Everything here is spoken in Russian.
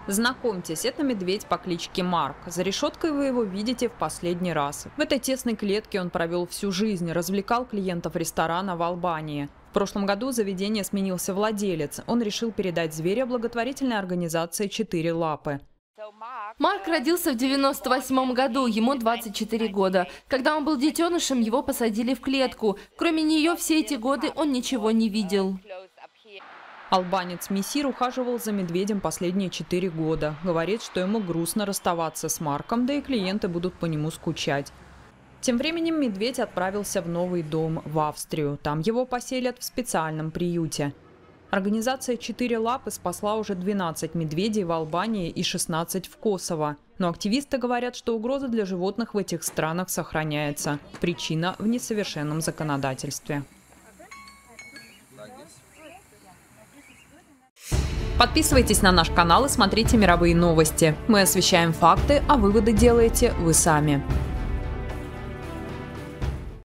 Знакомьтесь, это медведь по кличке Марк. За решеткой вы его видите в последний раз. В этой тесной клетке он провел всю жизнь, развлекал клиентов ресторана в Албании. В прошлом году заведение сменился владелец. Он решил передать зверя благотворительной организации «Четыре лапы». Марк родился в 98 году, ему 24 года. Когда он был детенышем, его посадили в клетку. Кроме нее, все эти годы он ничего не видел. Албанец Мессир ухаживал за медведем последние 4 года. Говорит, что ему грустно расставаться с Марком, да и клиенты будут по нему скучать. Тем временем медведь отправился в новый дом в Австрию. Там его поселят в специальном приюте. Организация «Четыре лапы» спасла уже 12 медведей в Албании и 16 в Косово. Но активисты говорят, что угроза для животных в этих странах сохраняется. Причина в несовершенном законодательстве. Подписывайтесь на наш канал и смотрите мировые новости. Мы освещаем факты, а выводы делаете вы сами.